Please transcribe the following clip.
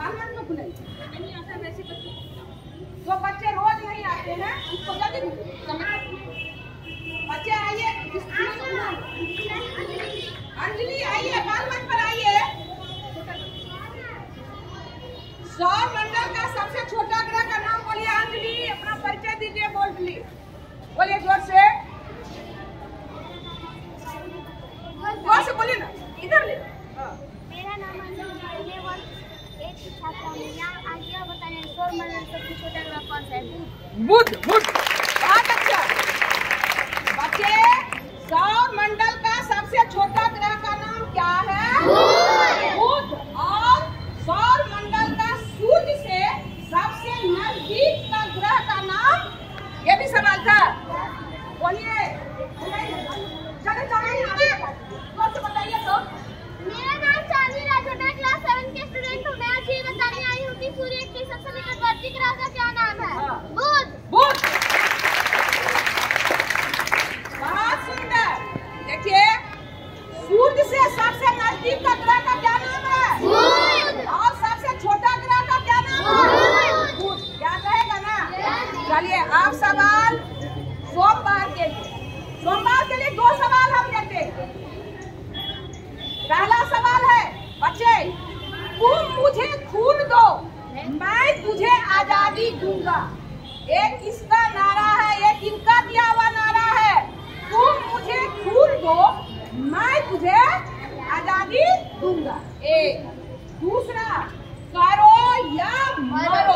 जो बच्चे रोज नहीं आते हैं उसको जल्दी बच्चे आइए। अंजलि आइए, बाल मंच पर आइए। सौर मंडल का सबसे छोटा ग्रह का नाम बोलिए। अंजलि अपना परिचय दीजिए, बोलिए बोलिए जोर से, जोर से बोलिए ना, इधर ले। मेरा नाम अंजलि है, एक छात्रा हूँ। यहाँ आज यह बताने सौर मंडल सबसे छोटा ग्रह कौन सा है? बुध। बुध, बहुत अच्छा बच्चे। सौर मंडल का सबसे छोटा ग्रह का नाम क्या है? बुध। और सौर मंडल का सूर्य से सबसे नजदीक का ग्रह का नाम, ये भी सवाल था, बोलिए। चलो बताइए तो। मेरा नाम चांदी राजोटा, क्लास 7 के स्टूडेंट हूँ। मैं आज ये बताने आई हूँ कि सूर्य के सबसे निकटवर्ती ग्रह का क्या नाम है? बुध। बुध, बहुत सुंदर। देखिए, सूर्य से सबसे नजदीक का ग्रह का क्या नाम है? बुध। और सबसे छोटा ग्रह का क्या नाम है? बुध। याद रहेगा ना? चलिए, आप सवाल सोमवार के लिए 2 सवाल हम देते हैं। पहला सवाल है बच्चे, तुम मुझे खून दो मैं तुझे आजादी दूंगा। एक किसका नारा है? एक इनका दिया हुआ नारा है। तुम मुझे खून दो मैं तुझे आजादी दूंगा। एक। दूसरा, करो या मरो।